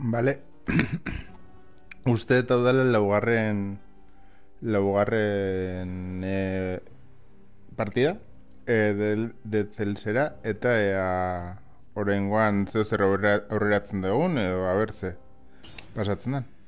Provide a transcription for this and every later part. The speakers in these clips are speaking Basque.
Vale. Uste eta udala laugarren partida de Zelsera eta oraingoan zeo zer aurreratzen dugun edo abertze pasatzen den.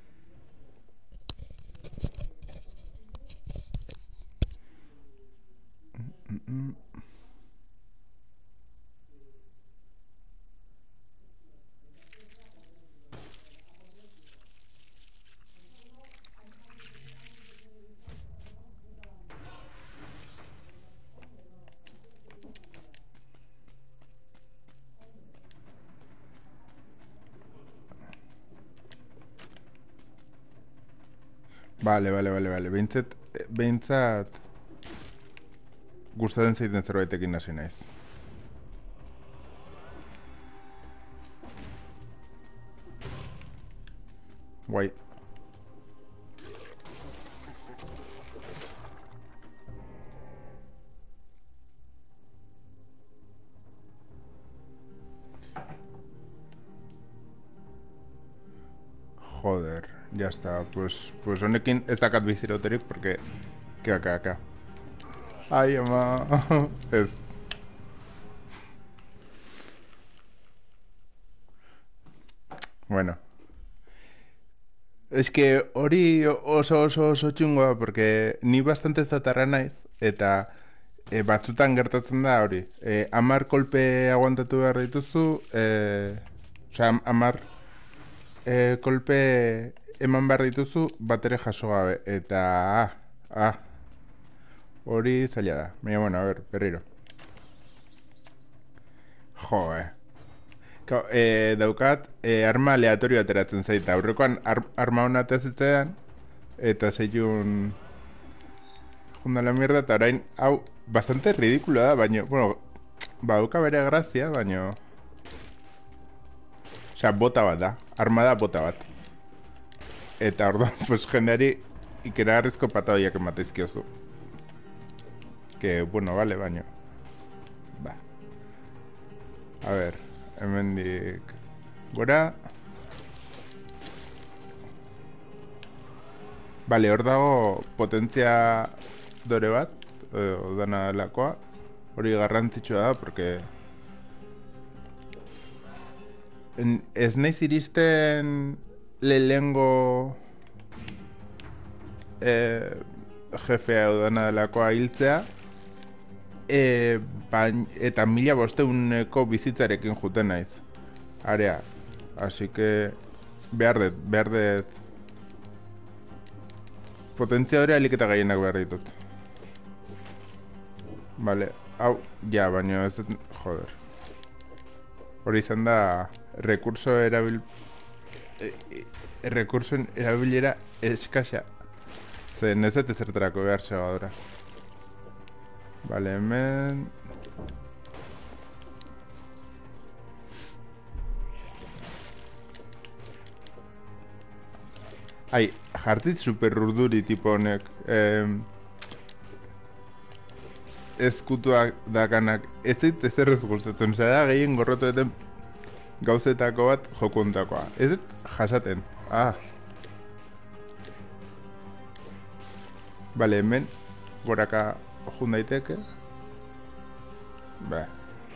Vale. Behintzat gustatzen zaiten zerbaitekin hasi naiz. Guai. Joder, ya está. Pues honekin ez dakat biziroterik, porque... Kaka. Ai, ama... ez. Bueno. Es que hori oso txungoa, porque ni bastante zatarra naiz, eta batzutan gertatzen da hori. 10 kolpe aguantatu behar dituzu, osea, 10 kolpe eman behar dituzu bat ere jaso gabe, eta hori zaila da. Baina, bueno, a ver, berriro. Jo. Daukat, arma aleatorio ateratzen zaita. Aurrekoan arma hona atezitzean, eta zeiun... Junda la mierda, eta orain, hau, bastante ridícula da, baina, bueno, dauka bere grazia, baina... Osea, bota bat da, armada bota bat. Eta orduan, pues, jendeari ikeragarrizko patadoiak emateizkiozu. Que, bueno, vale, baina... Ba. A ver, hemendik... Gora... Vale, hor dago potentzia dore bat, dana delakoa. Hori garrantzitsua da, porque... Ez naiz iristen lehengo jefea edo dana delakoa hiltzea, eta 1500 bizitzarekin juten naiz. Area. Así que behar dut potentzia hori aliketa gehienak behar ditut. Vale, hau, ja, baina ez dut, joder. Hori izan da rekursoen erabilera eskasa. Zen ez dut ezertarako behar segadora. Vale, hemen... Ai, jartzit super urduri tipo honek. Ezkutuak dakanak. Ez dit ezer ez gustatzen. Zara gehien gorrotueten gauzetako bat jokuntakoa. Ez dit jasaten. Vale, hemen goraka jun daiteke. Ba.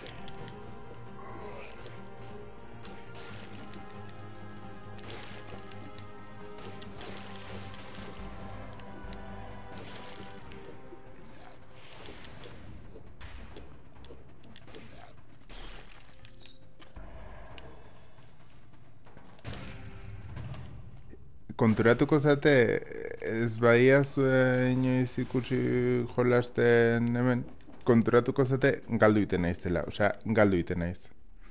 Konturatuko zate, ez badia zuen inoiz ikusi jolasten hemen, konturatuko zate galdu iten naizela, osea, galdu iten naiz.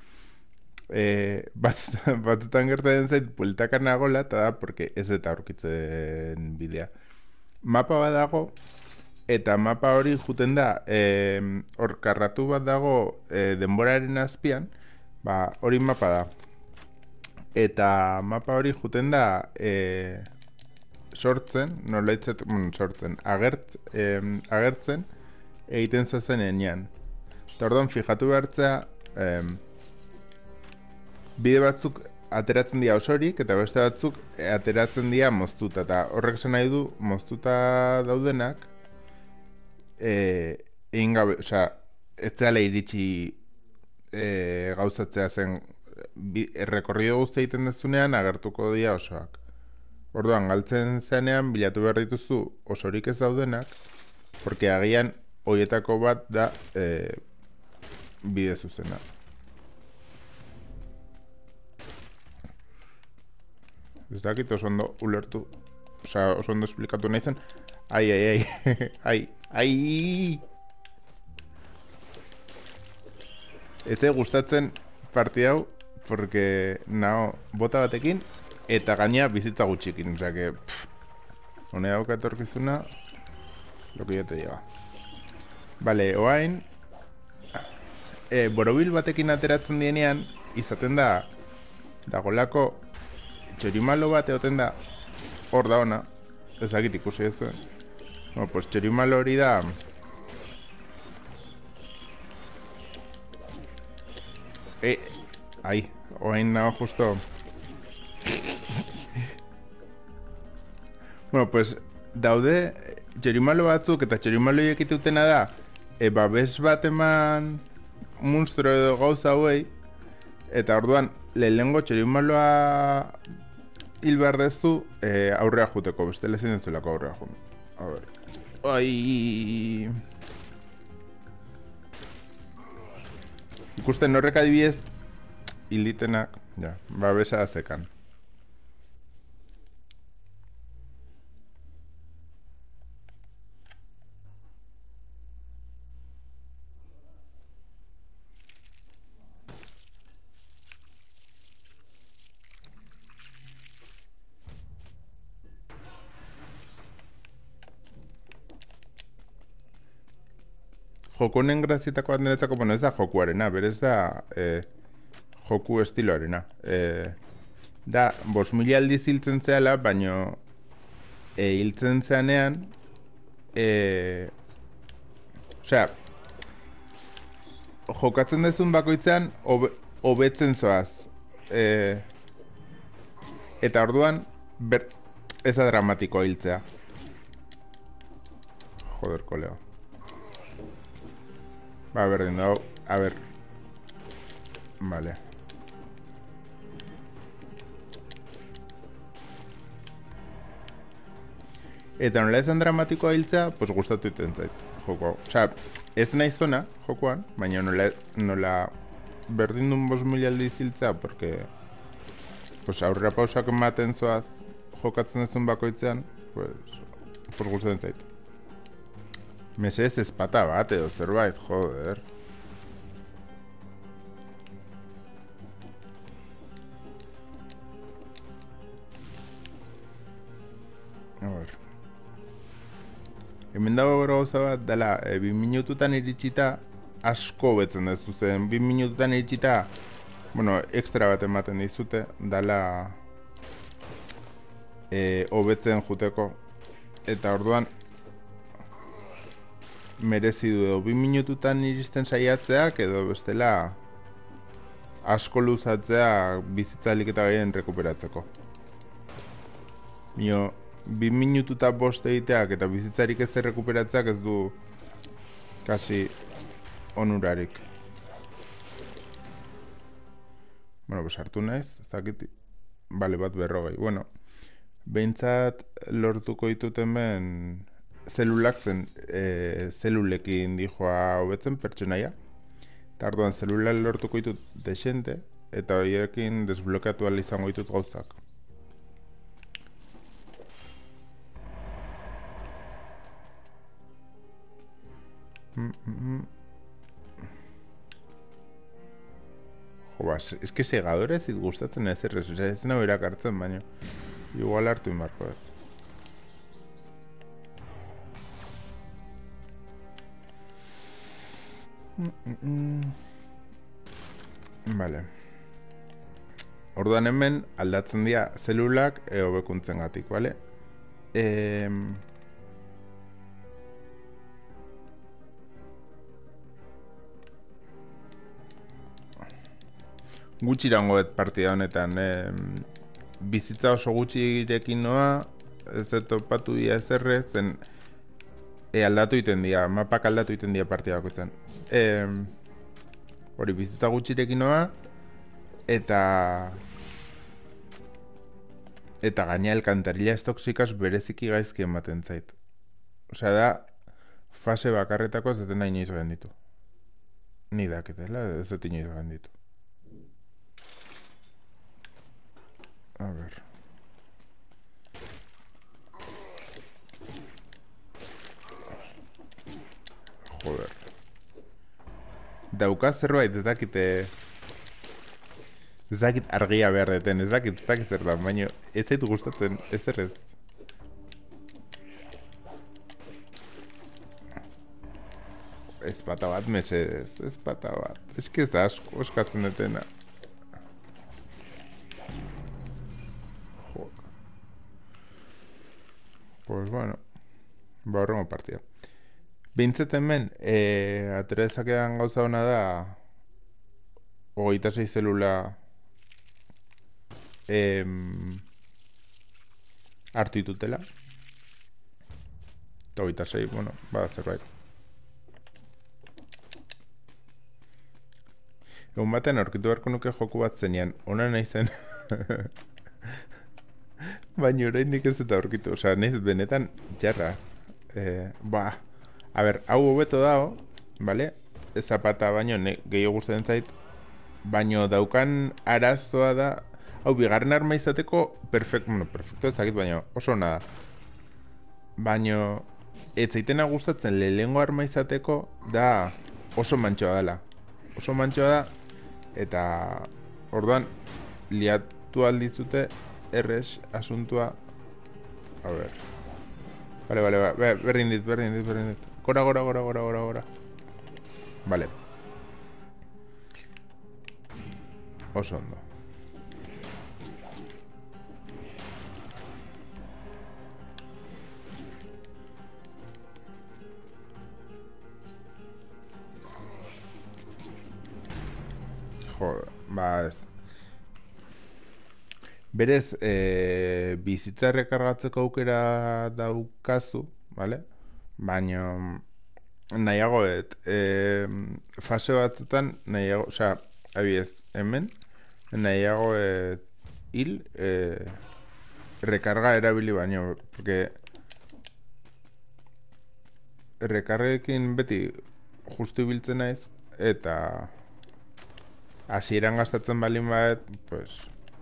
Batzutan gertatzen zait, bueltaka nagola, eta da, porque ez eta aurkitzen bidea. Mapa bat dago, eta mapa hori juten da, hor karratu bat dago denboraren azpian, hori mapa da. Eta mapa hori juten da sortzen, sortzen, agertzen egiten zazen enean. Eta orduan, fijatu behartzea, bide batzuk ateratzen dira osorik, eta beste batzuk ateratzen dira moztuta. Eta horrek esan nahi du, moztuta daudenak, egin gabe, osea, ez zela iritsi gauzatzea zen, errekorrido guztia egiten dezunean agertuko dira osoak. Orduan, galtzen zenean, bilatu behar dituzu osorik ez daudenak, porque agian horietako bat da bide zuzena. Ez dakit oso ondo ulertu, osea, oso ondo esplikatu nahi zen. Ai, ai. Ai! Ez gustatzen partida hau, porque nao bota batekin, eta gaina bizitza gutxikin, osea que hone dauka etorkizuna lo que yo te diga. Vale, oain borobil batekin ateratzen dienean izaten da dagolako txorimalo bat egoten da hor da ona, ezagit ikusi ez zuen. Bueno, pues txorimalo hori da ai, oain nago justo. Bueno, pues daude txorimalo batzuk, eta txorimalo ekitutena da babes bat eman monstro edo gauza hauei, eta orduan lehenengo txorimaloa hil behar dezu aurrea juteko, beste lezin dezulako aurrea jun. A ver. Ai... Ikusten horrek adibidez hilditenak, ja, babesa zekan. Joko honen grazietako bat niretzako, bueno, ez da jokuarena, berez da joku estiloarena. Da, 5.000 aldiz hiltzen zehala, baino hiltzen zeanean, osea, jokatzen dezun bakoitzean hobetzen zoaz. Eta orduan, ez da dramatikoa hiltzea. Joder, koleo. Va, berdin dago, a ver. Vale. Eta nola ezan dramatikoa hiltzea, pues gustatu iten zait, joko hau. Osea, ez nahi zona, jokoan, baina nola berdin duen 5.000 aldiz hiltzea, porque pues aurrera pausak ematen zoaz jokatzen duzun bakoitzean, pues gustatzen zait. Mesedez ezpata bat edo zerbait, joder. A ver. Hemen dago gauza bat, dela, 2 minututan iritsita asko betzen dezu zen. 2 minututan iritsita, bueno, extra bat ematen dizute, dela hobetzen juteko. Eta orduan merezi du edo 2 minututan iristen saiatzeak edo bestela asko luzatzea bizitzalik eta gehien rekuperatzeko. Mio, 2 minututa bost egiteak eta bizitzarik ez rekuperatzeak ez du kasi onurarik. Bueno, pues hartu naiz, ez dakit, bale bat 40. Bueno, behintzat lortuko ditut hemen zelulak zen, zelulekin dijoa hobetzen pertsonaia. Eta orduan zelulak lortuko ditut desente, eta horiekin desblokeatu ahal izango ditut gauzak. Jo, bas, es que segadores ez gustatzen ez errez, ez nago irakartzen, baina igual hartu inbarko ez. Vale. Orduan hemen aldatzen dira zelulak hobekuntzen gatik, vale? Gutxi irango partida honetan. Bizitza oso gutxirekin noa, ez dut topatu dia ezerre, zen aldatu iten dira, mapak aldatu iten dira partida bakoitzan. Hori, bizitza gutxirekin noa, eta gaina elkantarila ez toksikas bereziki gaizki ematen zait. Osea da, fase bakarretako ez dut nahi inoiz genditu. Ni daketela, ez dut inoiz genditu. A ver. Joder. Daukaz zerbait ez dakite... Ez dakit argia behar deten, ez dakit zer da, baina ez zaitu gustatzen, ez errez. Ezpata bat, mesedez, ezpata bat. Ez que ez da asko eskatzen dutena. Joder. Pues bueno, ba horrengo partida. Bintzet hemen, atera dezakedan gauza hona da 26 zelula hartu ditutela. Eta 26, bueno, bada zerbait. Egun batean aurkitu beharko nuke joku bat zenean, ona nahi zen. Baina oraindik ez eta aurkitu, osea, nahiz benetan jarra. A ber, hau hobeto dago, vale? Zapata baino gehiago gustatzen zait, baino daukan arazoa da, hau bigarren arma izateko perfecto ezakit, baino oso ona da. Baino ez zaitena gustatzen lehengo arma izateko da oso mantsoa dela. Oso mantsoa da, eta orduan liatu aldizute errez asuntua. A ver. Vale, berdin dit. Gora. Vale. Oso ondo. Joder, ba ez. Berez, bizitza errekargatzeko aukera daukazu, vale? Baina nahiago fase batzutan nahiago, osea, abiez, hemen nahiago hil rekarga erabili baino, porque rekargekin beti justu ibiltzen naiz, eta hasieran gastatzen balin bat, pues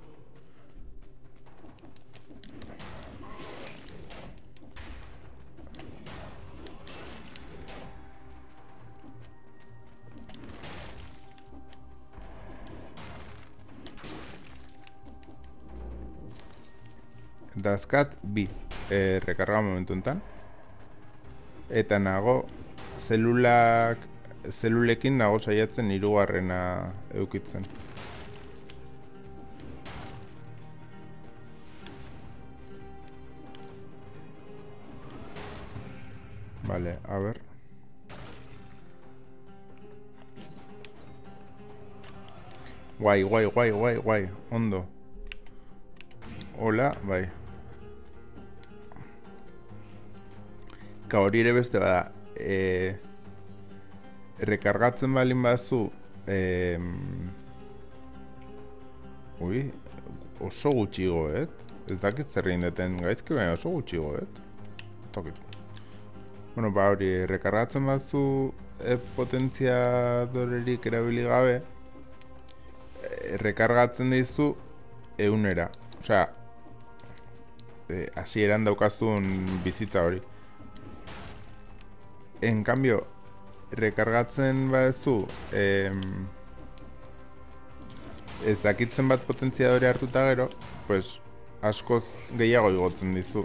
dazkat bi rekarga momentu enten, eta nago zelulekin nago saiatzen hirugarrena eukitzen. Vale, a ver. Guai, ondo. Hola, bai. Ka hori ere beste bada, rekargatzen balin bazu, oso gutxigo, ez dakit zer egin duten gaizki, baina oso gutxigo, Tokit. Bueno, ba hori, rekargatzen bazu potentziadorerik erabili gabe, rekargatzen dizu 100. Osea, hasieran daukazun bizitza hori. En cambio, rekargatzen badezu, ez dakitzen bat potentziadore hartuta gero, pues askoz gehiago igotzen dizu.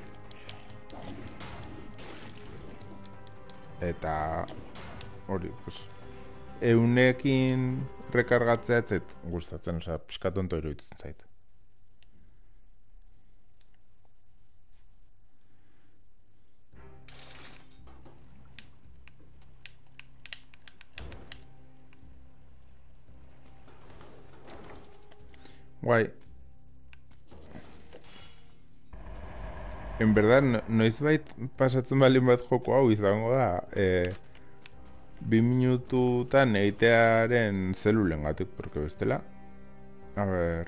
Eta hori, pues 100ekin rekargatzea ez zait gustatzen, osea, pixka tonto iruditzen zait. Guai. En verdad, noizbait pasatzen balin bat joko hau izango da, 2 minututan egitearen zelulengatik, porque bestela. A ver.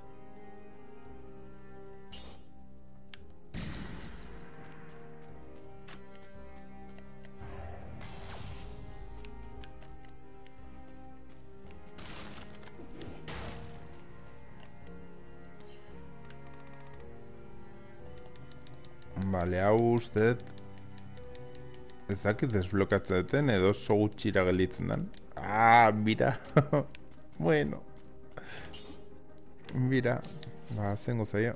Vale, hau uste dut ez dakit desblokatzen duten edo oso gutxira gelditzen den. Ah, mira. Bueno. Mira. Ba, zengo zaio.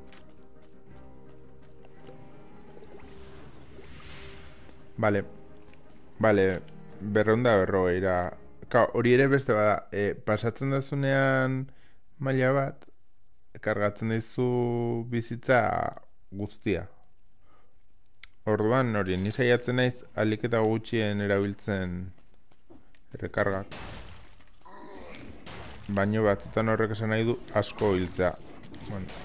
Vale. Vale. 240. Hori ere beste bada. Pasatzen dazunean maila bat, kargatzen dizu bizitza guztia. Orduan hori, ni saiatzen naiz ahalik eta gutxien erabiltzen errekargak. Baino batzutan horrek esan nahi du asko hiltzea. Bueno.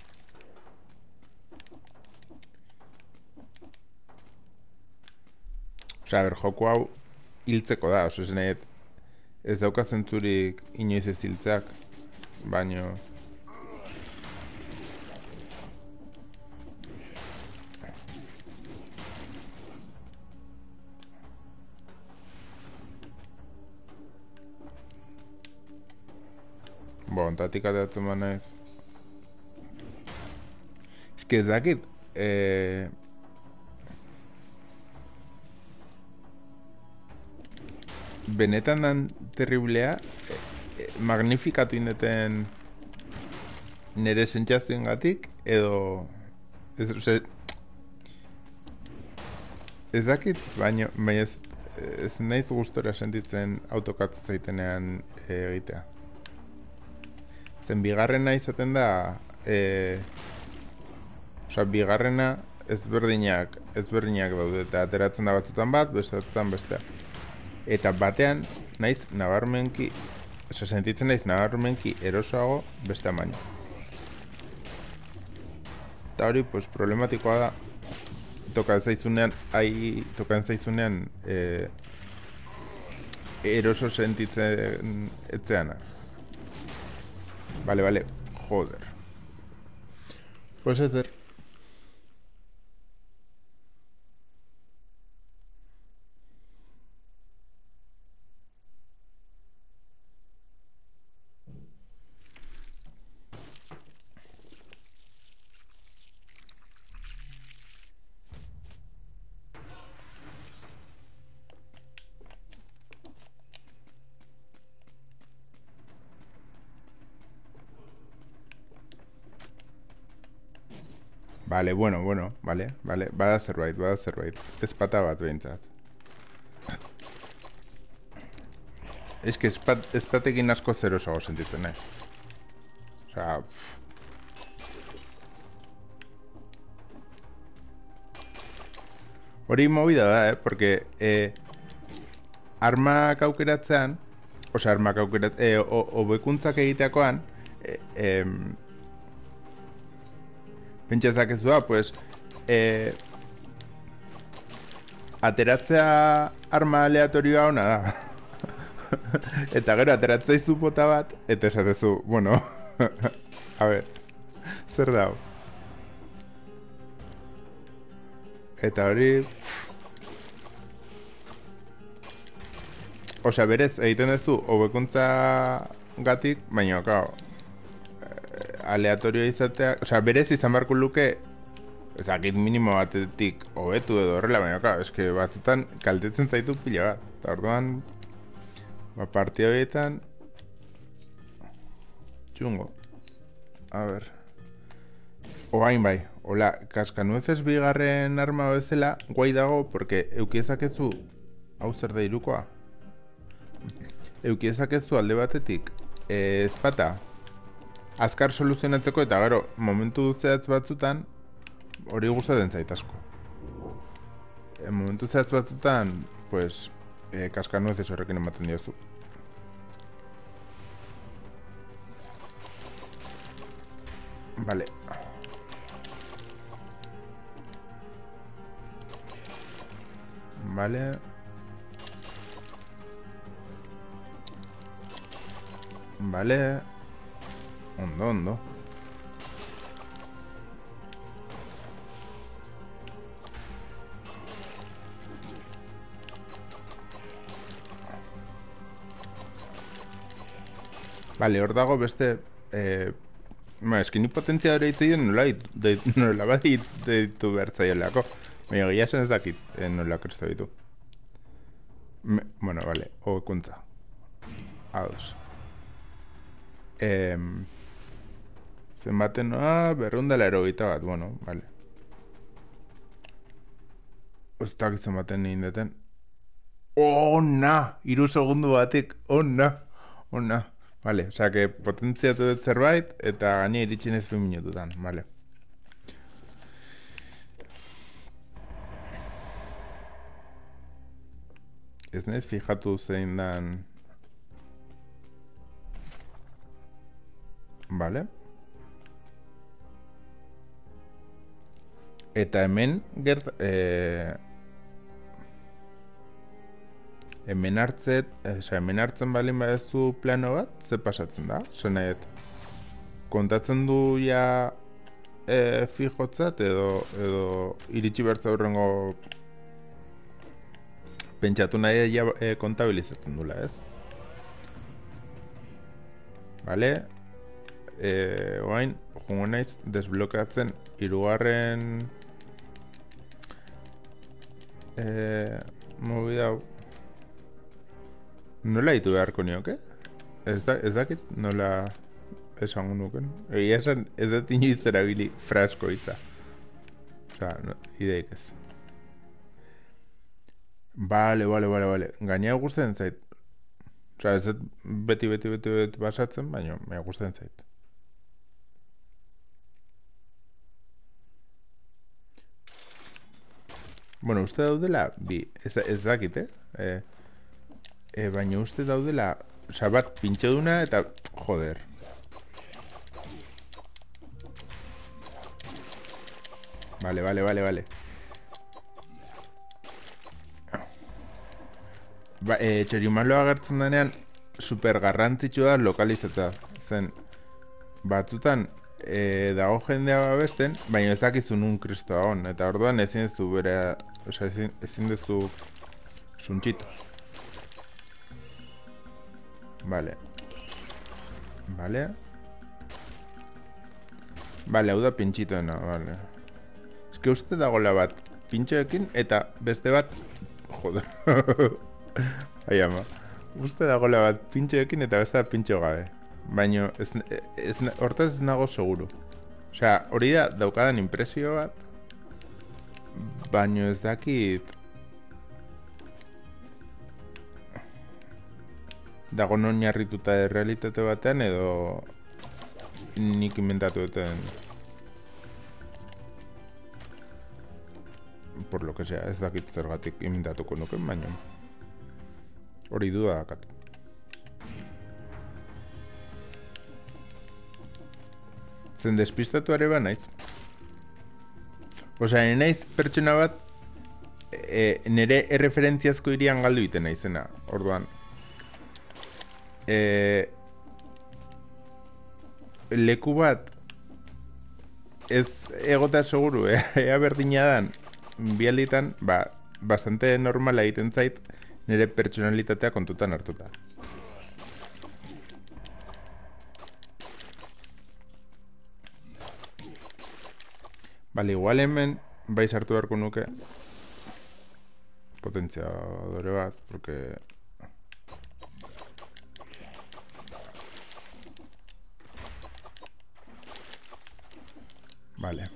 Osea, joko hau hiltzeko da, oso esan nahi ez dauka zentzurik inoiz ez hiltzeak. Baino... Ontatik atatzen ba naiz. Ez que ez dakit. Benetan dan terriblea, magnifikatu indeten nire sentsazioen gatik, edo... Ez dakit, baina ez naiz gustora sentitzen autokatzen zaitenean egitea. Zen bigarrena izaten da, bigarrena ezberdinak daude, eta ateratzen da batzutan bat, bestetan bestea. Eta batean, naiz nabarmenki, sentitzen naiz nabarmenki erosoago beste baino. Eta hori, pues, problematikoa da, tokatzen zaizunean, eroso sentitzen etzeana. Vale, joder. Pues hacer. Vale, bueno, vale. Bada zerbait. Ez pata bat behintzat. Ez que ez patekin asko zerosago sentitzen naiz. Osea... Hori movida da, porque armak aukeratzean, osea, armak aukeratzean, hobekuntzak egiteakoan, pentsazak ez da, pues, ateratzea arma aleatorioa ona da. Eta gero, ateratzea izu bota bat, eta esatezu, bueno, a ver, zer dau? Eta hori... Osea, berez, egiten duzu, hobekuntza gatik, baina, kao, aleatorio izatea... Osea, berez izan barko luke, ezakit minimo batetik hobetu edo horrela, baina, kao, eske batzutan kaltetzen zaitu pila bat. Eta orduan, partida horietan... Txungo. A ver... Oain bai, hola, kaskanueces bigarren arma bezala guai dago, porque eukiezakezu, hau zer da irukoa? Eukiezakezu alde batetik, ezpata, azkar soluzionatzeko eta gero, momentu zehatz batzutan, hori gustatzen zait asko. Momentu zehatz batzutan, pues, kaskanueces horrekin ematen diozu. Vale. Vale. Vale. Ondo, ondo. Vale, hor dago beste... eskin potentzia hori ditu nola bat ditu bertzaiolako. Baina gila esan ez dakit nola kresto ditu. Bueno, vale, hobekuntza. Ados. Zenbaten noa, 281 bat, bueno, vale. Uztak zenbaten nien deten. Ona! 3 segundu batik, ona! Ona. Vale, osea, que potentziatu dut zerbait, eta gaine iritsi nez 2 minututan, vale. Ez naiz fijatu zein dan... Vale. Eta hemen hemen hartzen balin badezu plano bat, ze pasatzen da? Zenet, kontatzen du ja fijotzat edo iritsi bertza horrengo pentsatu nahi ja kontabilizatzen dula, ez? Vale. Oain, jongo naiz desblokeatzen hirugarren movida hau. Nola ditu beharko nioke? Ez dakit nola esango nuken. Egia esan ez dut inoiz erabili frasko hitza. Osa, ideik ez. Vale. Gainea gustatzen zait. Osa, ez dut beti basatzen, baina gustatzen zait. Bueno, uste daudela bi, ez dakit, baina uste daudela, oza, bat pintxeduna eta, joder. Vale. Txerimalo agertzen denean, super garrantzitsua lokalizatzea. Zen, batzutan, dago jendea babesten, baina ez dakizu nun kristoa hon, eta orduan ezin duzu bere, oza, ezin duzu suntxitu. Vale, hau da pintxitoena, vale. Ez que uste dagoela bat pintxoekin eta beste bat, joder, ai ama, uste dagoela bat pintxoekin eta beste bat pintxo gabe. Baina hortaz ez nago seguru. Osea, hori da daukadan impresio bat, baina ez dakit dago non jarrituta realitate batean edo nik inventatu duten por lo que sea, ez dakit zergatik inventatuko nuken, baina hori duda dakat. Zen despistatu ere ba naiz. Osea, naiz pertsona bat nire erreferentziazko irian galdu iten naizena, orduan. Leku bat ez egota seguru, ea berdina dan bialditan, bastante normala egiten zait nire pertsonalitatea kontutan hartuta. Bale, igual hemen bai sartu beharko nuke potentziadore bat, porque... Vale.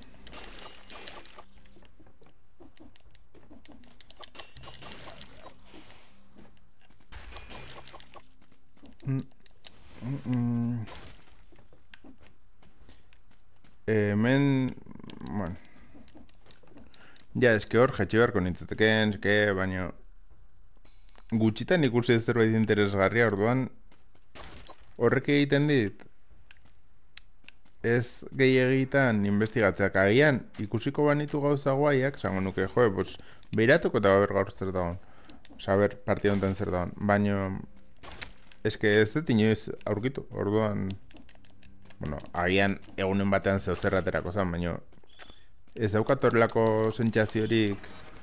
Hemen... Bueno. Ja, eske hor, jetxe beharko nintzateken, baina... Gutxitan ikusi ez zerbait interesgarria, orduan... Horrek egiten dit... ez gehiagitan investigatzeak agian ikusiko banitu gauza guaiak, esango nuke, jo, pues, behiratuko eta ber gaur zer dagoen. Osa, ber, partida honetan zer dagoen. Baina, eske ez dut inoiz aurkitu, orduan, bueno, agian egunen batean zeu zerraterako zen, baina ez daukat horrelako sentsaziorik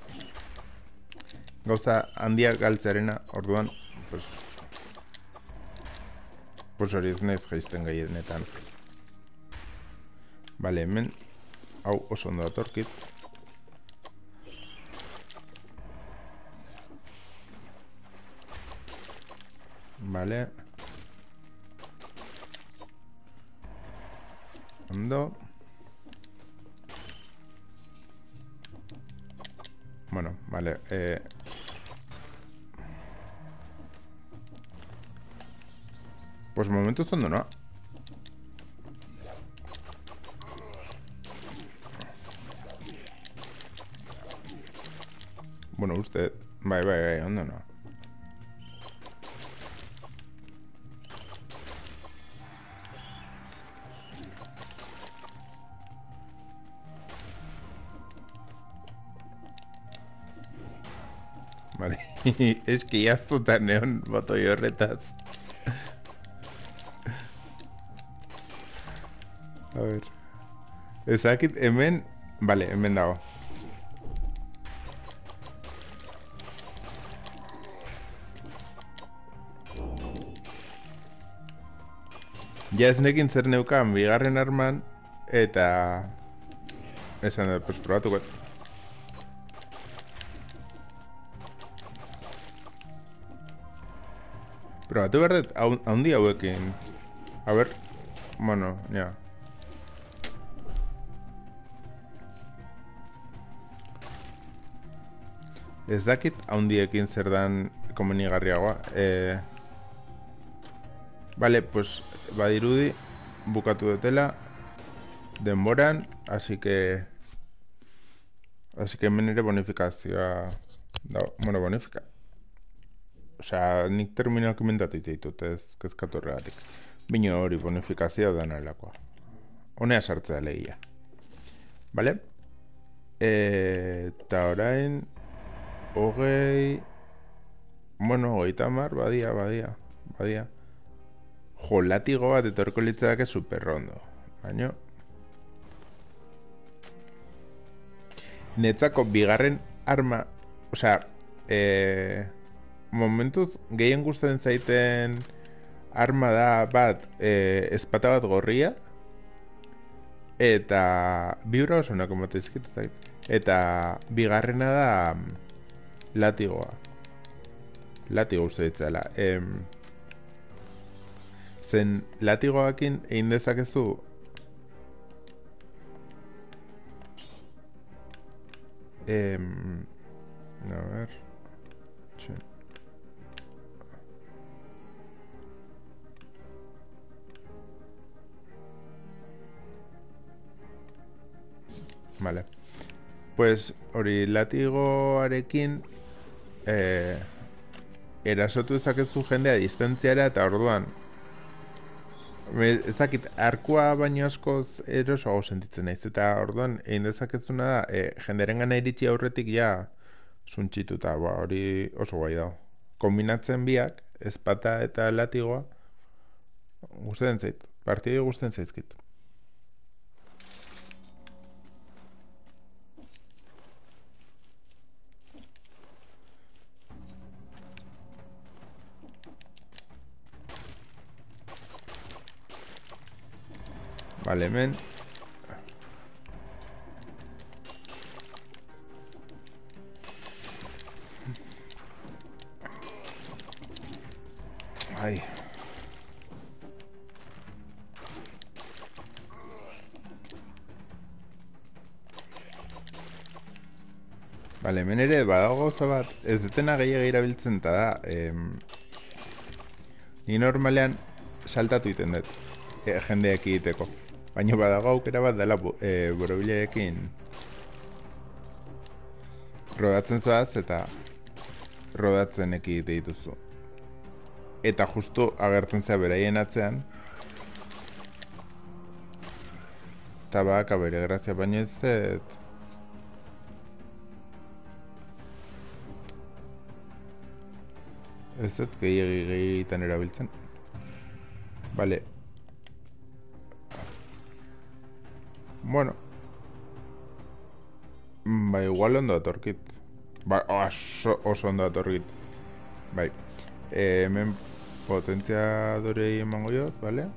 gauza handiak galtzearena, orduan, pues hori ez naiz jaisten gehienetan. Bale, hemen, hau oso ondo datorkit. Vale. Ondo. Bueno, vale. Pues momentuz ondo, no? Bueno, usted... Bai, ondo, no? Vale, eski jaztuta neon botoi horretaz. A ver. Ezakit, hemen... Vale, hemen dago. Ja ez nekin zer neukan bigarren arman, eta... Esan da, pues probatuko. Probatu behar dut, haundi hauekin. A ber, bueno, ja. Ez dakit haundiekin zer dan komenigarriagoa. Vale, pues badirudi bukatu dutela denboran, así que hemen ere bonifikazioa dago, bueno, bonifika. Osea, nik terminoak inventatu ditut, ez kezkatu horregatik. Bino hori bonifikazioa da nahelakoa. Honea sartzea lehia. Vale? Eta orain... Hogei... Bueno, 30, badia. Jo, latigo bat etorko litzadake superrondo. Baina... Netzako bigarren arma... Osea... Momentuz gehien gustatzen zaiten arma da bat ezpata bat gorria eta bibra oso nako matezkit eta bigarrena da latigoa. Latigo uste ditzela. Zen latigoakin egin dezakezu a ver... Vale. Pues hori latigoarekin erasotu ezakezu jendea distantziara eta orduan ezakit arkua baino askoz erosoago sentitzen naiz eta orduan egin dezakezuna da jenderen gana iritsi aurretik ja suntsituta, hori oso guai dago. Kombinatzen biak, ezpata eta latigoa gustatzen zait, partidoi gustatzen zaizkit. Vale, hemen. Ai. Vale, hemen ere badago gauza bat, ez detena gehiago irabiltzen eta da, ni normalean saltatu iten dut, jendeak egiteko. Baina badago aukera bat dela borobileekin rodatzen zoaz eta rodatzen ekite dituzu. Eta justu agertzen zea beraien atzean Eta baka bere grazia, baina ez dut. Ez dut gehiagitan erabiltzen. Vale. Bueno. Ba, igual ondo datorkit. Ba, oso ondo datorkit. Bai. Hemen potentziadorei emango jo, vale?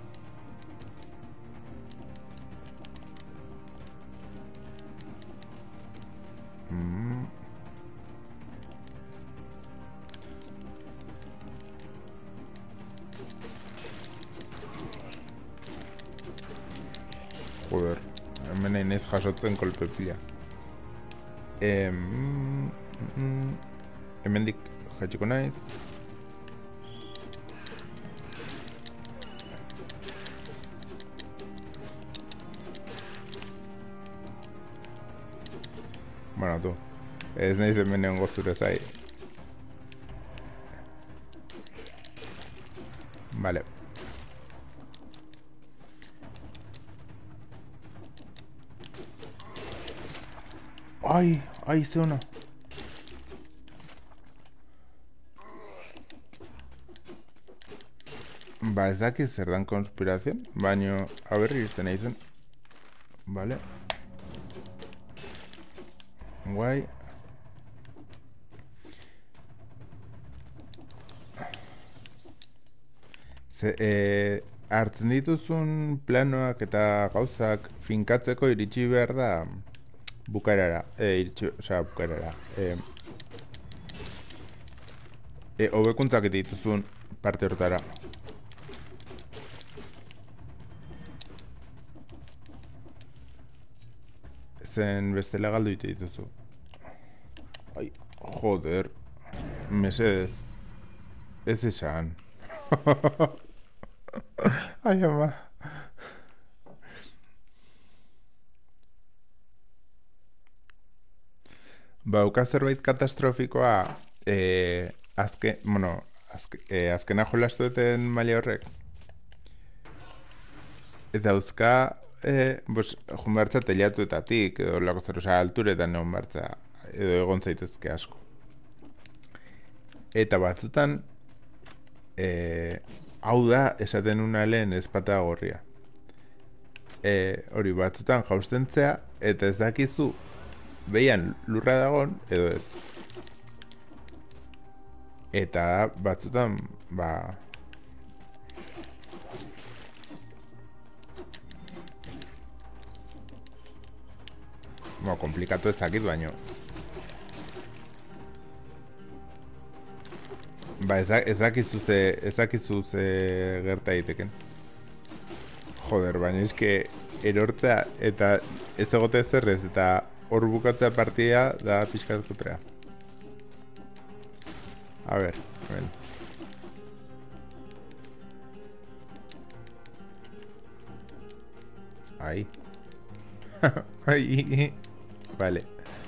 Joder, hemen nahi naiz jasotzen kolpe pila. Hemendik jaitsiko naiz. Bueno, tu. Ez naiz hemen egon gozure zai. Vale. Ai, ze ona. Ba, ez dakit zer dan konspirazion, baino, haber iristen eizen. Vale. Guai. Hartzen dituzun planoak eta gauzak finkatzeko iritsi behar da bukaerara. Bukaerara. Hobekuntzak dituzun parte hortara. Zen bestela galdu dituzu. Ai, joder. Mesedez. Ez esan. Ai, ama. Bauka zerbait katastrofikoa azkena jolastu duten maila horrek. Eta dauzka joan behartza telatuetatik edo lako zer, alturetan egon behartza edo egon zaitezke asko. Eta batzutan hau da esaten una lehen ezpata gorria. Hori batzutan jaustentzea eta ez dakizu behian lurra dagon edo ez. Eta batzutan komplikatu ez dakit baino. Ez dakizu ze gerta daiteken. Joder, baina eske erortzea eta ez egote zerrez eta hor bukatzea partida da pixkat kutrea. A ver, ven. Ahí. Ahí. Vale.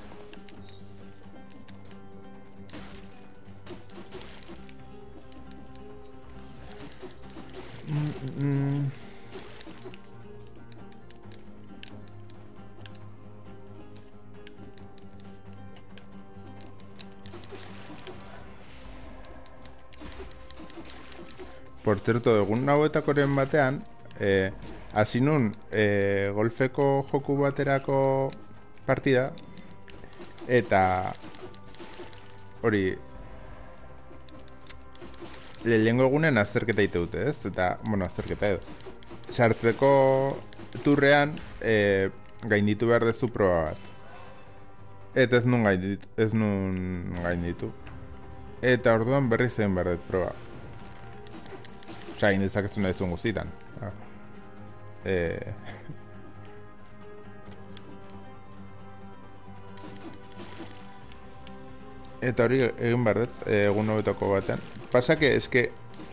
Por cierto, egun hauetakoren batean, hasi nun golfeko joku baterako partida, eta hori lehengo egunen azterketa ite dute, ez? Eta, azterketa edo. Sartzeko turrean gainditu behar dezu proba bat. Eta ez nun gainditu. Eta orduan berri zen behar dut proba. Osa, egin dezakezuna ezun guztitan. Eta hori egin behar dut, egun hobetako batean. Pasa que, eske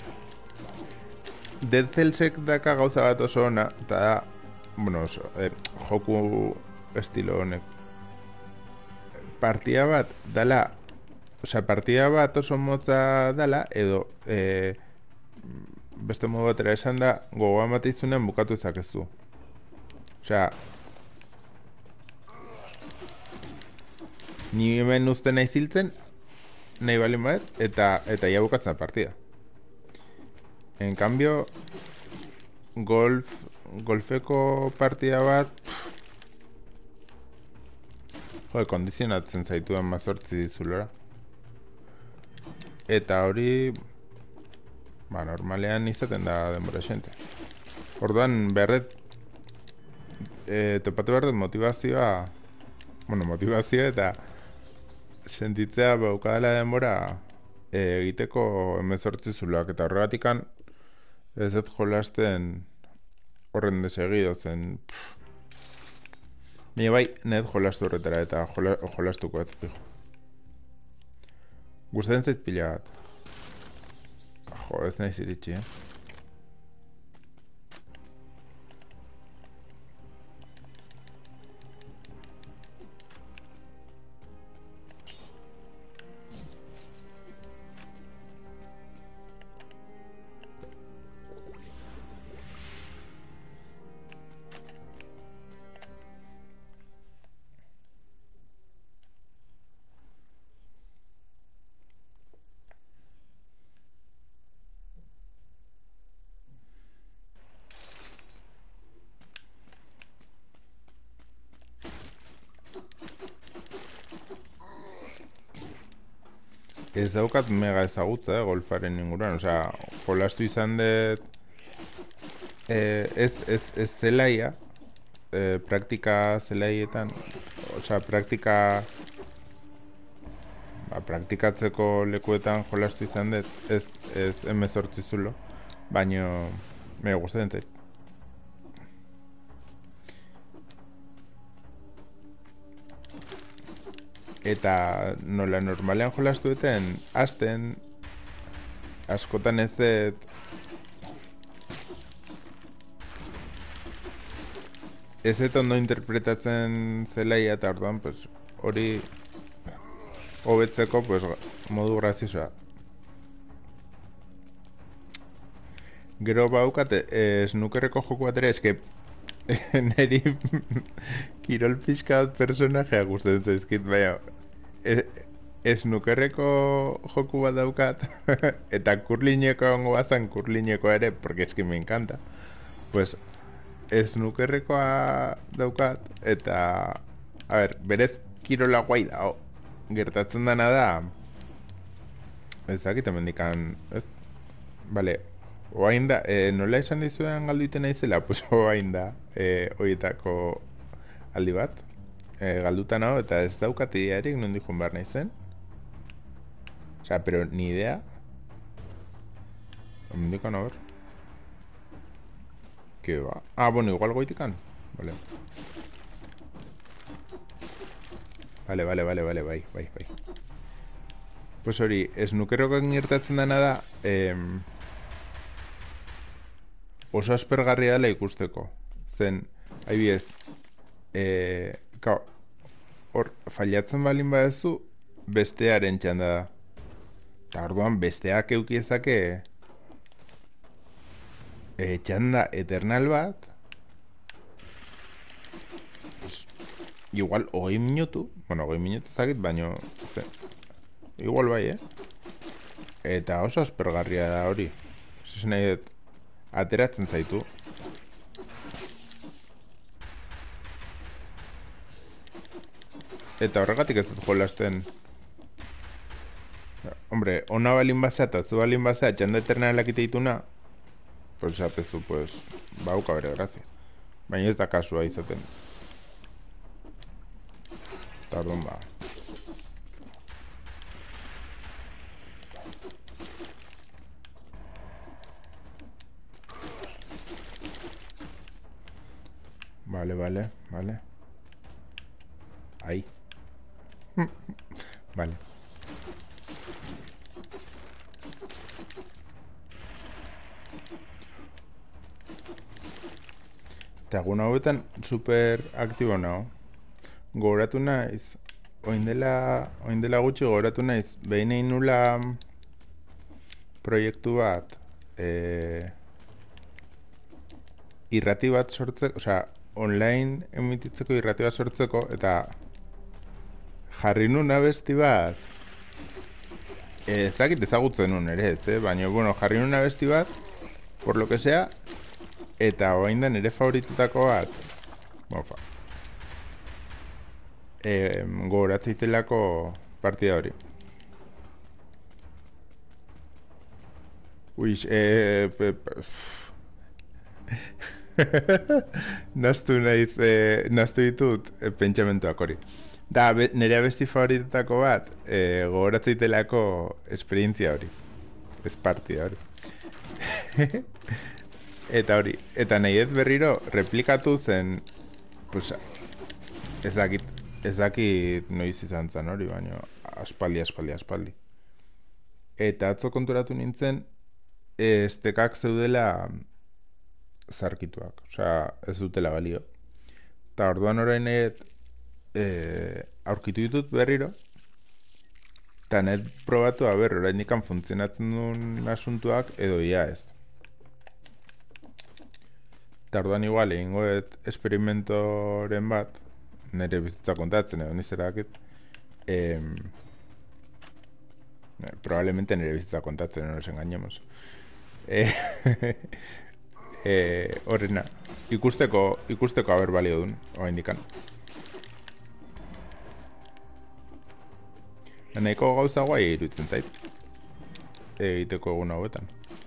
Dead Cellsek daka gauza bat oso ona, eta da, joku estilo honek. Partida bat dala, partida bat oso motza dala, edo beste modu batera esan da, gogoan bat izunean bukatu zakezu. Osea, ni hemen uste nahi ziltzen, nahi balin bat, eta ia bukatzen da partida. En cambio, golfeko partida bat, kondizionatzen zaituen mazortzi dizulora. Eta hori, normalean izaten da denbora xente. Orduan, topatu behar dut motivazioa, motivazioa eta sentitzea baukadala denbora egiteko emezortzi zuloak. Eta horregatikan ez ez jolasten horren desegido zen. Baina bai, net jolastu horretara eta jolastuko ez fijo. Gustatzen zait pila bat. Jo, ez nahiz iritsi, Ez daukat mega ezagutza, golfaren inguruan. Osea, jolastu izan dut ez zelaia, praktika zelaietan, osea, praktikatzeko lekuetan jolastu izan dut, ez emezortzi zulo, baino me gustatzen zait. Eta nola normalean jolastu duten, hasten askotan ez dut ondo interpretatzen zelaia eta orduan, pues, hori hobetzeko, pues, modu graziosoa. Gero baukat, snookerreko joku bat ere, eske neri kirol pixka bat personajea gustatzen zaizkit, baina snookerreko joku bat daukat eta kurlineko ongo bazan kurlineko ere, porque eski me encanta, pues snookerrekoa daukat eta a ber, berez kirola guai da, gertatzen dana da ezakit emendikan, ez? Vale, oain da, nola esan dizuen galduiten naizela, pues oain da horietako aldi bat, galdutan hau, eta ez daukat idearik nondi joan behar naizen. Osea, pero ni idea. Emendikan, a ver. Que va. Ah, bueno, igual goitikan. Vale. Vale, bai. Pues hori, snookerrokoen gertatzen dena da, oso aspergarria dela ikusteko. Zen, adibidez, hor, fallatzen balin badezu, bestearen txanda da. Eta orduan, besteak eukiezake txanda eternal bat, igual 20 minutu, bueno, 20 minutu zakit, baino, igual bai, Eta oso aspergarria da hori. Zuz nahi dut, ateratzen zaitu. Eta horregatik ez dut jolasten. Hombre, ona balin bazea eta zu balin bazea txanda eternalak iteituna, pues esatezu, pues, bauka bere grazia. Baina ez da kasua izaten. Eta orduan ba. Vale. Ahí. Vale. Eta egun hauetan super aktibo nago. Gogoratu naiz, oin dela gutxi gogoratu naiz, behin egin nula proiektu bat irrati bat sortzeko, osea, online emititzeko irrati bat sortzeko, eta jarri nun abesti bat, ez dakit ezagutzen nun ere, ez, baina, bueno, jarri nun abesti bat, por lo que sea, eta orain da nire favoritutako bat, bueno, gogoratzeitelako partida hori. Uix, nastu ditut pentsamentuak hori. Da, nire abesti favoritutako bat, gogoratzeitelako esperientzia hori. Ez partida hori. Eta hori, eta nahi ez berriro replikatu zen, pues, ez dakit noiz izan zen hori, baina aspaldi. Eta atzo konturatu nintzen, estekak zeudela zarkituak, osea, ez dutela balio. Eta orduan orain aurkitu ditut berriro, eta net probatu, orain ikan funtzionatzen duen asuntuak edo ia ez. Eta orduan igual egingo esperimentoren bat, nire bizitza kontatzen edo nizerakit, probablemente nire bizitza kontatzen, no nos engañemos. Horrena, ikusteko balio duen, oa indikan. Nahiko gauza guai iruditzen zait, egiteko egun hauetan.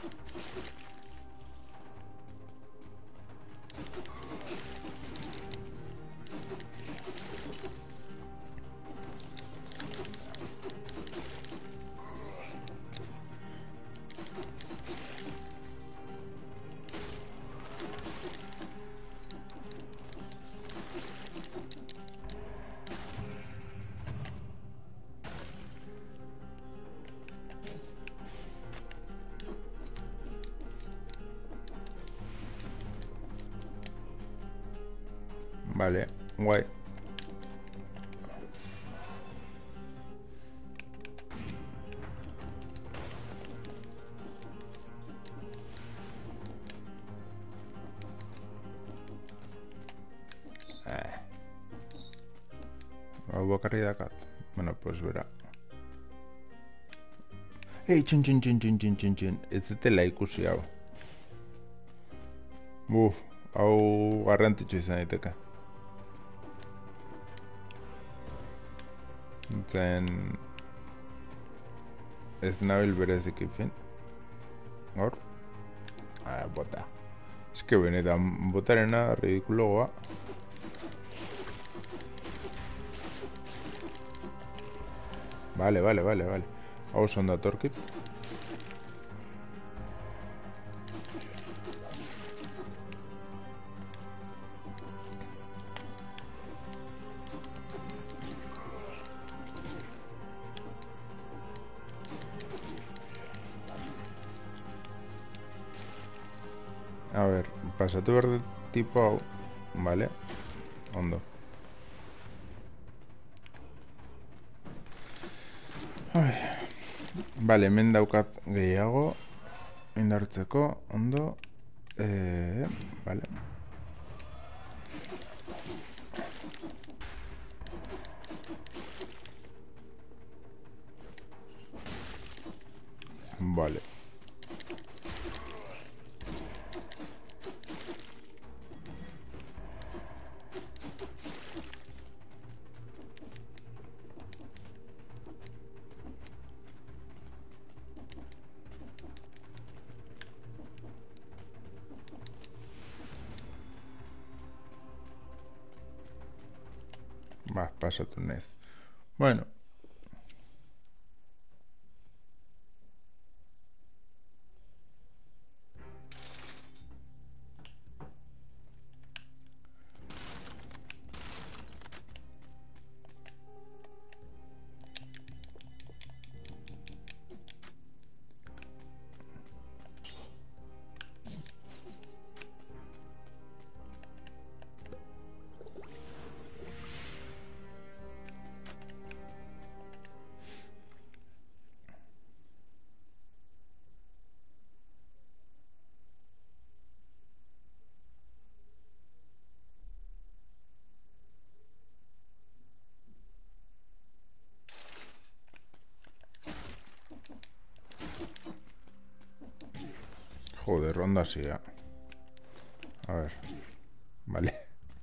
Vale, guay. Hau bakarri dakat. Bueno, pues verá. Txin. Ez dutela ikusi hau. Hau garrantzitsu izan daiteke. Zen... ez nabil berezik ifin. Hor? Bota. Ez que benetan botarena ridikulogoa. Vale. Hau son datorkit. A ver, pasatu behar tipo hau. Vale. Ondo. Vale, hemen daukat gehiago indartzeko, ondo. Vale. Vale. Pasatu nez. Bueno. Joder, ronda así, ¿eh? A ver. Vale.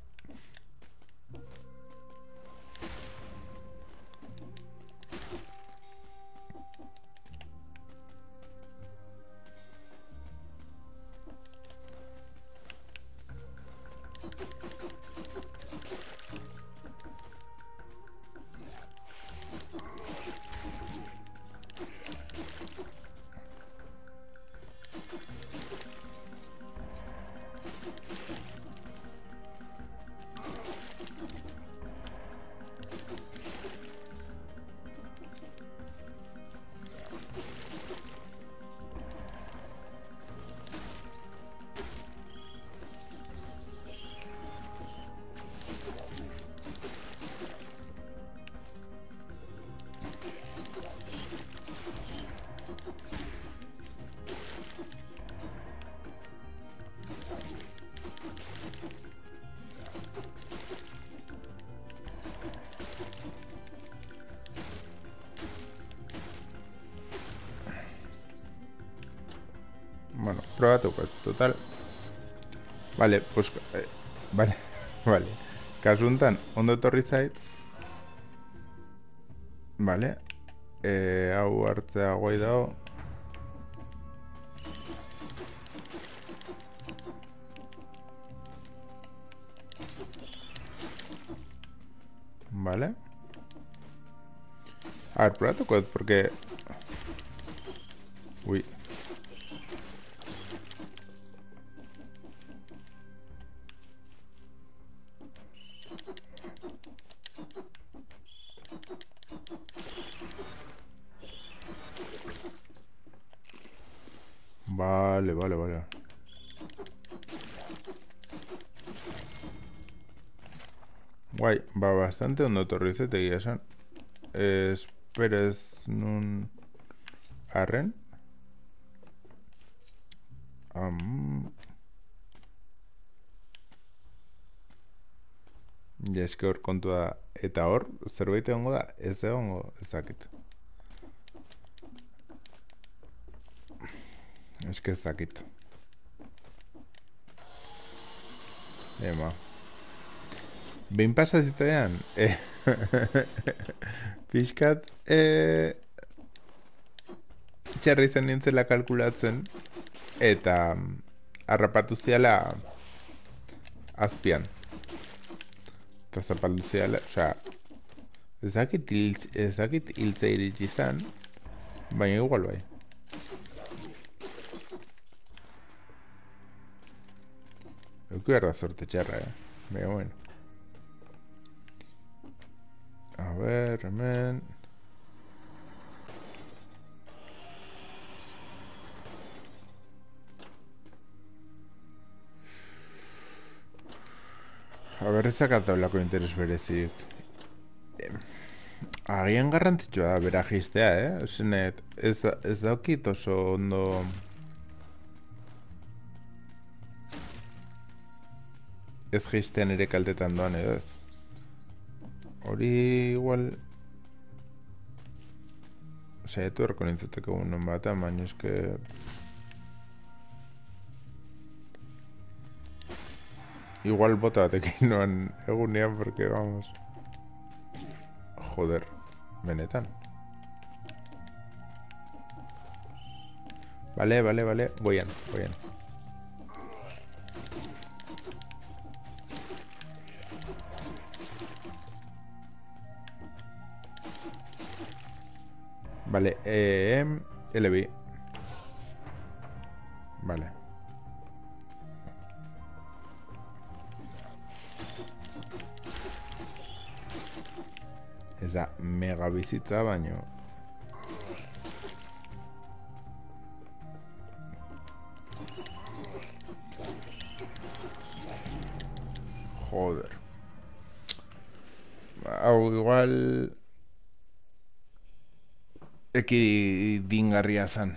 Bueno, prueba tu pues, total. Vale, pues... vale, vale. Kasuntan, ondo etorri zait. Vale. Hau hartzea guai dago. Vale. A ver, probatuko dut, porque... Uy. Vale, vale, vale. Guai, ba, bastante ondo etorri zait egia esan. Espero ez nun... Arren? Ja, eske hor kontua da. Eta hor, zerbait egongo da, ez egongo, ez dakit. Eske ez dakit. Ema. Behin pasa zitaian, pixkat, txarri zen nintzela kalkulatzen, eta harrapatu ziala azpian. Eta zapaldu ziala, osea, ez dakit hiltze iritsi izan, baina igual bai. Euki behar da sorte txarra, baina bueno. A ver, hemen... A ber, ez zakataulako interes berezik. Agian garrantzitsua da bera jistea, Zenet, ez daukit oso ondo... Ez jistean ere kaltetan doan edo ez. Hori igual... Saiatu erko nintzateko unen bat, baina eske... Igual bota batekin noan egunean, porque vamos... Joder, benetan. Vale, vale, vale, goian. Vale, LB. Vale. Ez da mega bizitza, baino... Joder. Hau igual... Eki dingarria zan.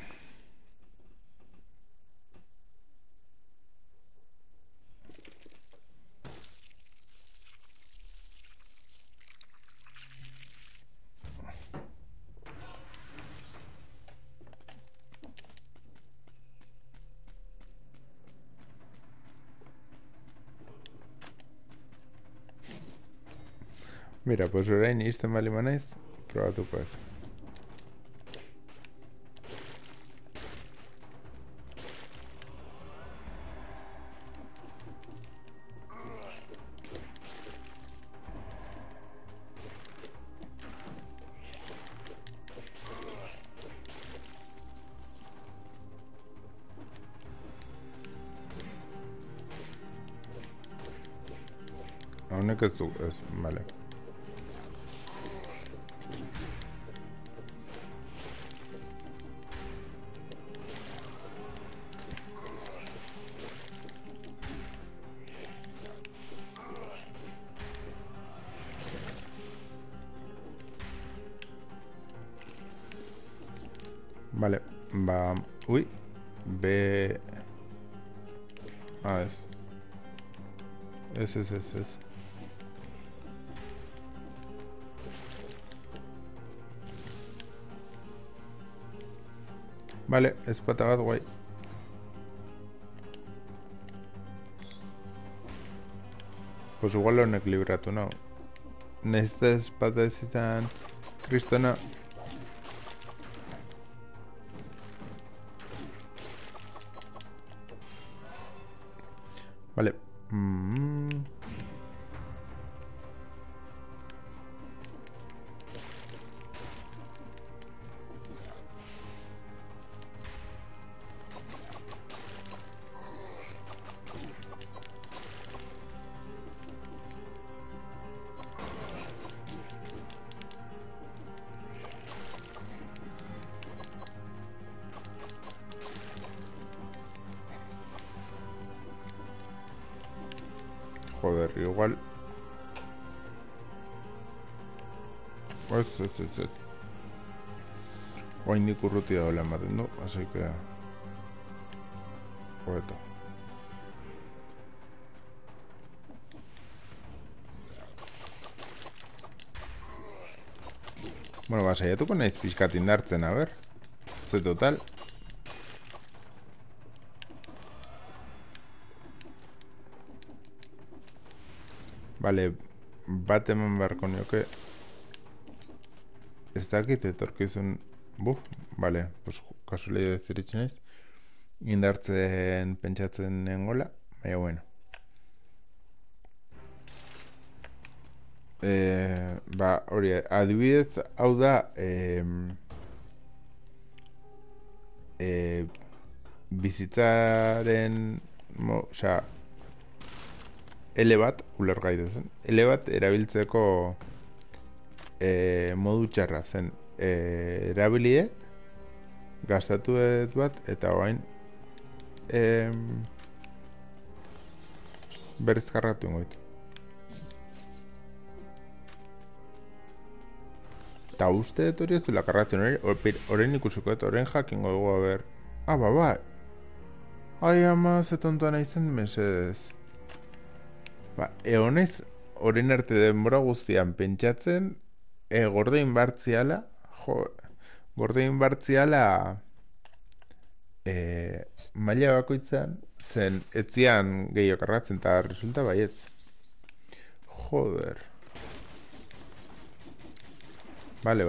Mira, pues orain izten bali manaiz, probatuko ez. Honek ez du, ez, vale. Vale, ba, ui, B... Ah, ez. Ez. Vale, ezpata bat guai. Pues igual honek libratu nau. Nahizta ezpata ez izan kristona. Vale. Joder, igual. Ez. Oraindik urruti dagoela ematen du, así que... Hobeto. Bueno, ba, saiatuko naiz pixkat indartzen, a ber. Ze total. Vale, bat eman beharko nioke. Ez dakit etorkizun... Buf, vale, pues kasu lehi ez diritxe naiz. Indartzen pentsatzen nengola, baina bueno. Ba, hori, adibidez, hau da... bizitzaren... Osea... Ele bat, ulergai dezen. Ele bat erabiltzeko modu txarra zen. Erabiliet, gastatu dut bat, eta orain berriz kargatu ingoit. Eta uste dut hori ez duela kargatzen hori, orain ikusiko dut, orain jakingo dugu, a ber. Ah, ba. Ai, ama, ze tontoa naizen, mesedez. Ba, egonez, orain arte denbora guztian pentsatzen, gordein bartziala, gordein bartziala maila bakoitzan, zen etzian gehiago kargatzen, eta resulta baietz. Joder. Vale.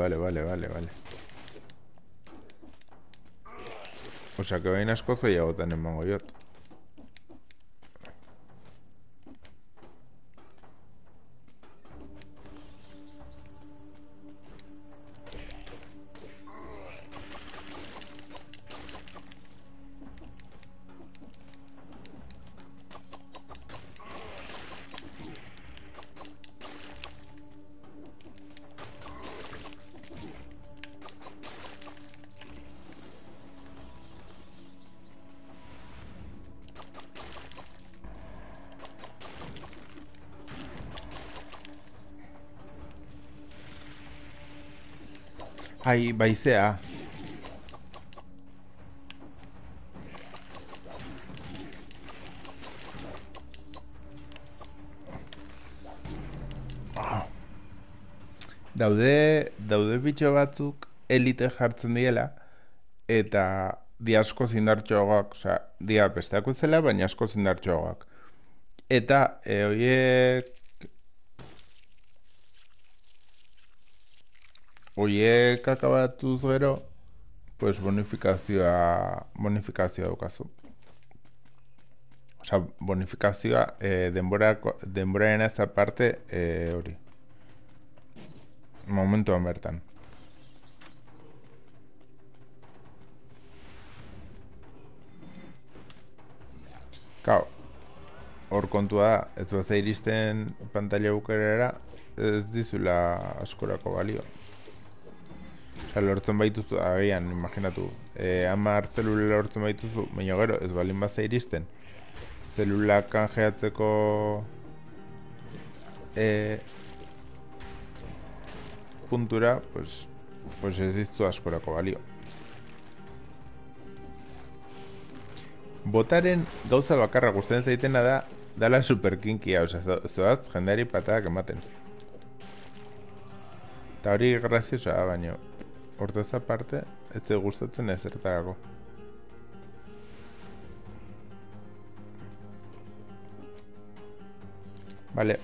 Osea, que bain asko zoiagotan emango jot. Ai, baizea. Daude bitxo batzuk elite jartzen diela, eta di asko zindartxoagoak, osea, dia besteak zela, baina asko zindartxoagoak. Eta, horiek Oiek akabatuz gero, pues bonifikazioa daukazu. Osea, bonifikazioa denboraren ez aparte hori. Momentuan bertan. Kao, hor kontua da, ez baza iristen pantalla bukerera, ez dizula askorako balio. Osea, lortzen baituzu, agian, imaginatu, 10 zelula lortzen baituzu, baina gero, ez balin baza iristen, zelula kanjeatzeko e, puntura, pues ez dizu askorako balio. Botaren gauza bakarra gustatzen zaitena da dala superkinkia, osea, zoaz jendeari patadak ematen. Eta hori graziosa, baino hortaz aparte, ez ze gustatzen ezertarako. Vale.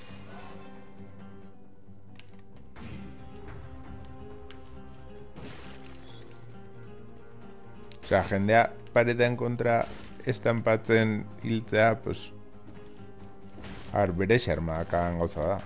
Osea, jendea paretan kontra estampatzen hiltzea, pues... bere xarmakagan gauza da.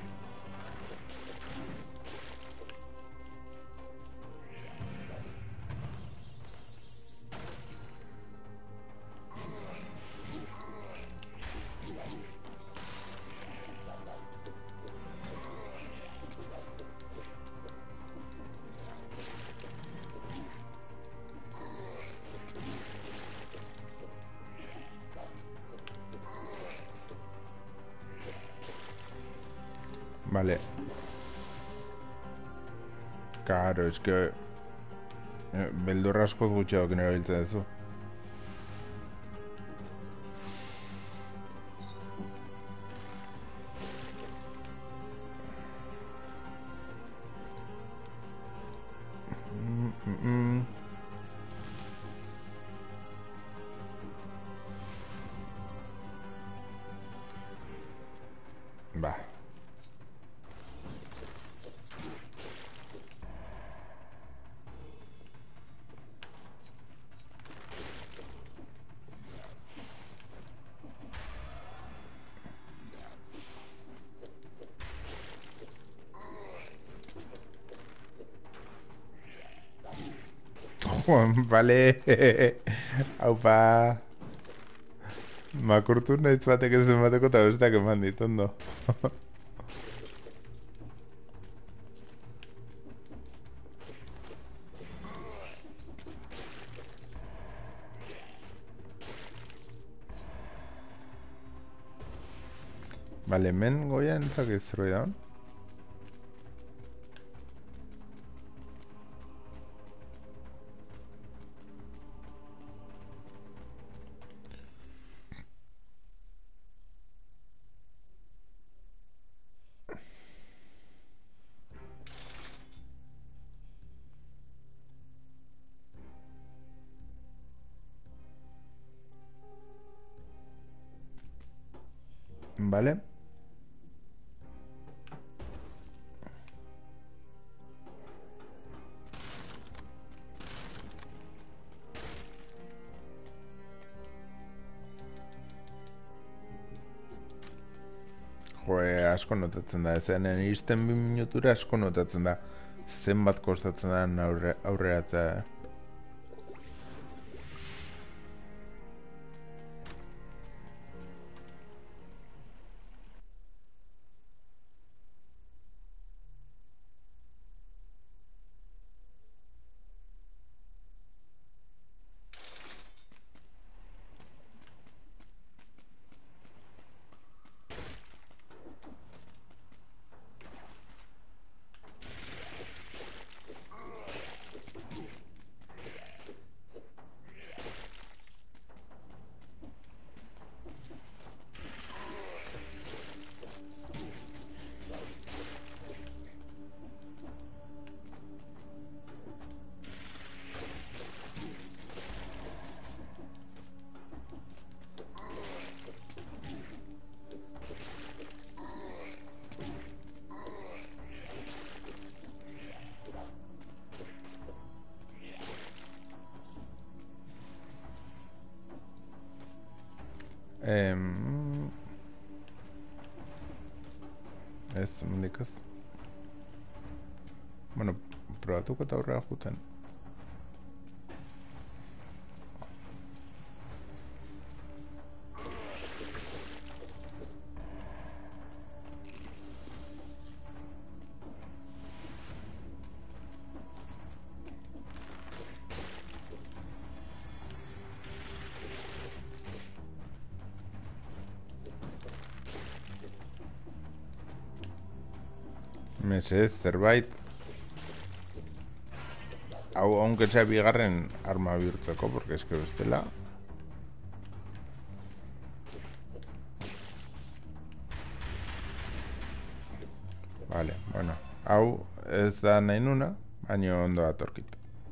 Vale. Claro, es que... beldurra askoz gutxiago erabiltzen duzu. Ba. Juan, vale. Aupa. Makurtu nahiz batek ez emateko eta besteak eman dit, ondo. Vale, hemen goian ezak zerbait da. Vale. Joe, asko notatzen da, ezenen iristen 2 minutura asko notatzen da. Zenbat kostatzen da aurreratzea. Ez, mendik ez. Bueno, probatuko eta aurrera juten. Mesedez, zerbait. Hau, aunque sea bigarren arma bihurtzeko, porque es que bestela... Vale, bueno. Hau, ez da nahi nuna, baina ondo datorkit.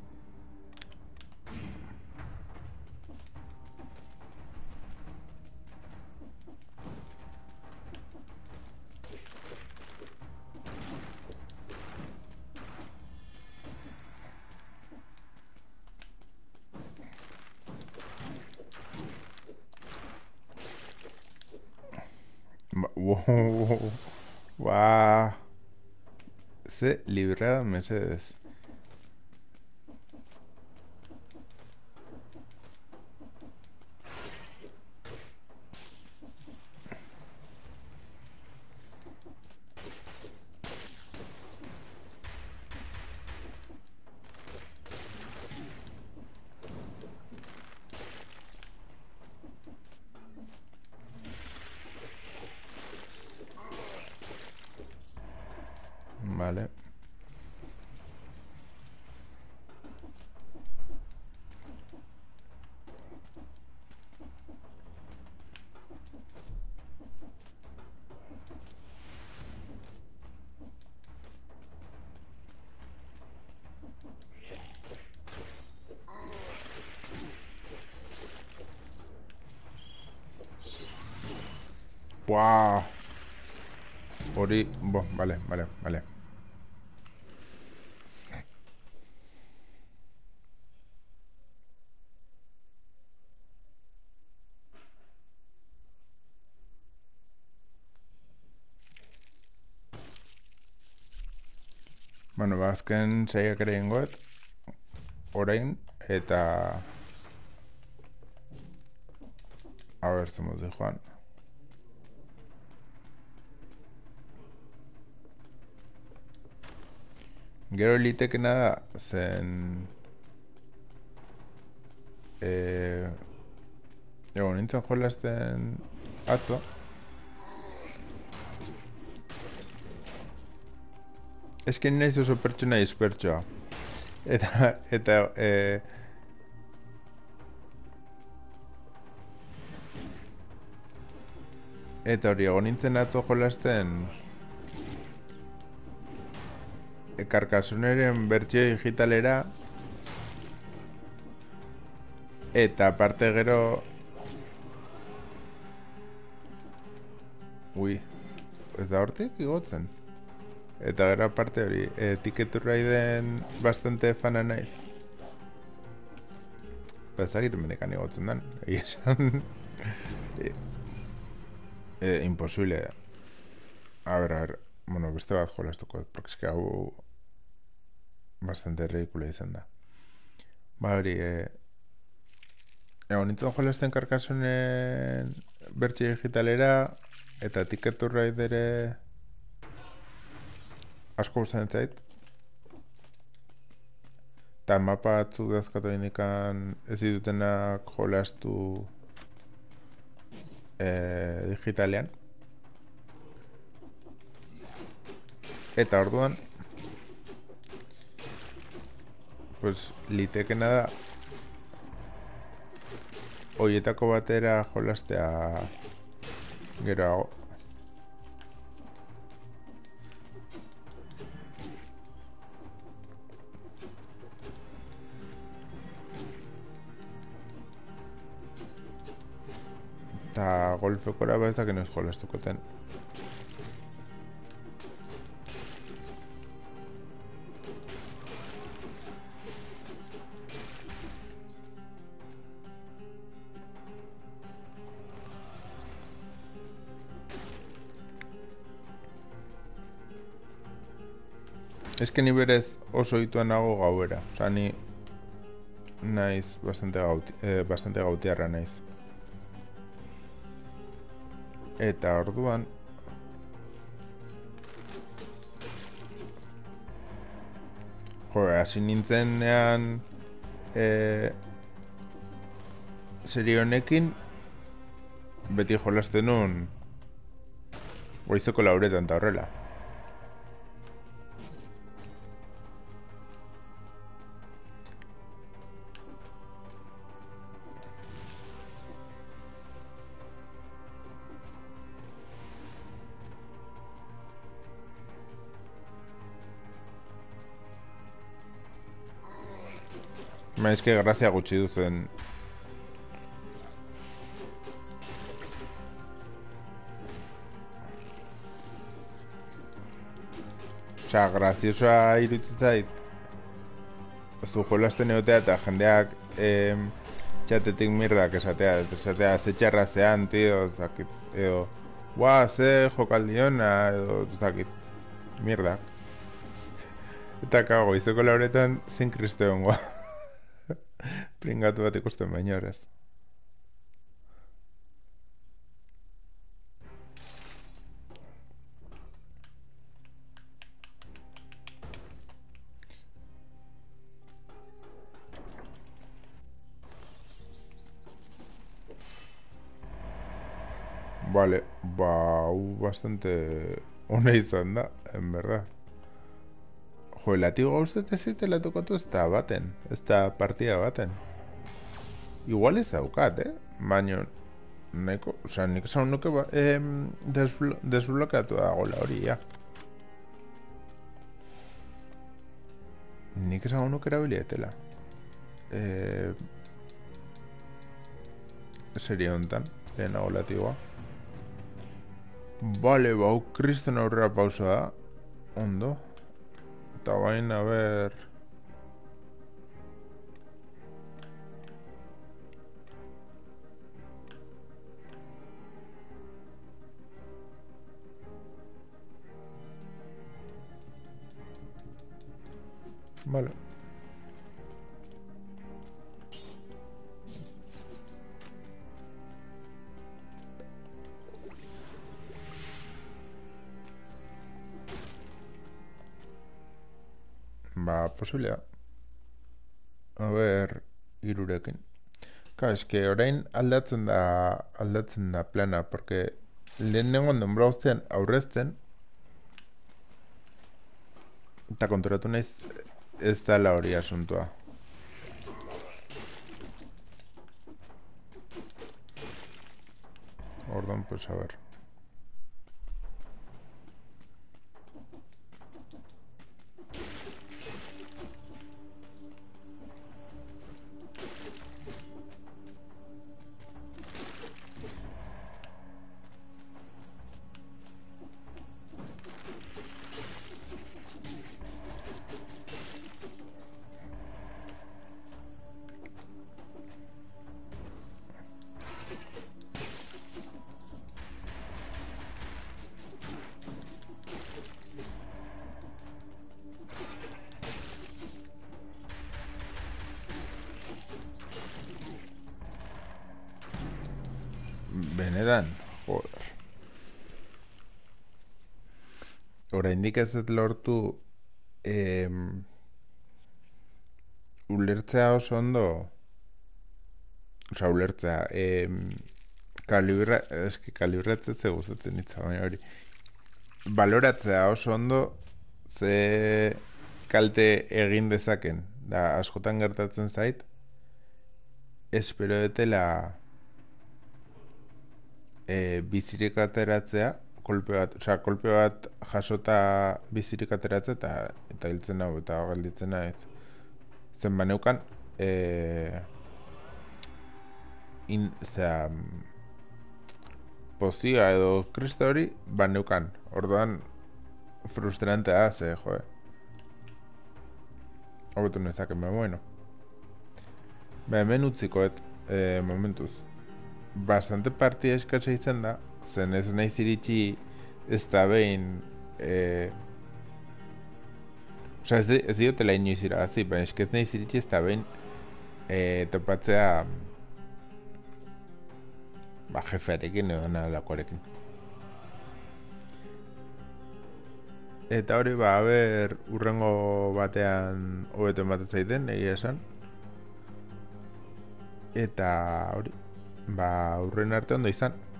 Wow, wow. Ze librada, mesedez. Vale. Wow. Hori, vale, vale, vale. Bueno, azken saiak ere ingoet. Orain, eta... A ver, zemuz di joan. Gero litekena da, zen... Egon nintzen jolazten atzo. Ez que naiz oso pertsona dispertsoa. Eta, eta hori, egon nintzen atzo jolazten... Karkasuneren bertsio digitalera. Eta aparte gero... Ui, ez da hortik igotzen. Eta gero aparte hori, Ticket to Riden bastante fana naiz. Bezakit mendekan igotzen den, egia esan. Imposible. A ver, bueno, beste bat jolastuko, porque es que hau bastante ridículo izan da. Ba hori, egon nintzen jolasten karkasunen bertxe digitalera, eta Ticket to Ride ere asko gustatzen zait. Eta mapa batzu dazkatu indikan ez ditutenak jolastu digitalean. Eta orduan, pues, litekena da hoietako batera jolastea geroago. Eta golfekora bezak enoz jolastukoten. Eske ni berez oso ituan nago gauera. Osa, ni naiz bastante gautiarra naiz. Eta orduan... Jo, hasi nintzenean... serie honekin... beti jolasten nun... goizeko lauretan eta horrela. Maizke grazia gutxi duzen. Osa, graziosoa iruditzen zait. Zu jolasten egotea eta jendeak txatetik mirdak esatea. Esatea, ze txarra zean, tio, zakit, edo... Buah, ze jokaldiona, edo, zakit, mirdak. Eta kago, izoko lauretan zin kristo hongoa. Pringatu bat ikusten baino horrez. Vale, ba, bastante ona izan da, en verdad. Jo, latigo uste ez zitela tokatu ez da baten, ez da partida baten. Igual ez daukat, baina neko, oza, nik esan nuke desblokeatu da gola hori, ja. Nik esan nuke erabilietela. Seria hontan, lehenago latigoa. Bale, bau, kriston aurrera pausa da. Ondo. Eta bain, a ber... Vale. Ba, posiblea. A ber, irurekin. Ka, eske orain aldatzen da plana, porque lehen nengon denbora guztian aurrezten, eta konturatu naiz ez dela hori asuntua. Orduan, pues a ver. Benetan, joder. Oraindik ez dut lortu ulertzea oso ondo, oza, ulertzea, kalibratzea ze gustatzen ditza, baina hori. Baloratzea oso ondo ze kalte egin dezaken. Da, askotan gertatzen zait, espero detela bizirik ateratzea, kolpe bat jasota bizirik ateratzea eta hiltzen hau eta gelditzen ez. Zen baneukan pozioa edo kristo hori baneukan. Orduan frustrantea da, ze, joe. Hobetu nezaken, bueno. Hemen utzikoet momentuz. Bastante partida eskatsa izan da, zen ez naiz iritsi ez da behin Osa, ez diotela inoiz irabazi, baina eskez nahi ziritsi ez da behin topatzea jefearekin edo nalakoarekin. Eta hori, urrengo batean hobeto ematen zaiten, egia esan. Eta hori, urren arte ondo izan.